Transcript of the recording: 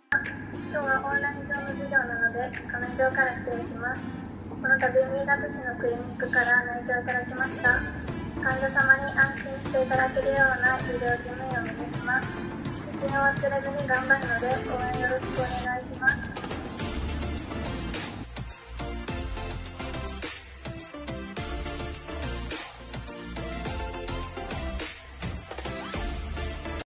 今日はオンライン上の授業なので画面上から失礼します。この度新潟市のクリニックから内定をいただきました。患者様に安心していただけるような医療事務員を目指します。初心を忘れずに頑張るので応援よろしくお願いします。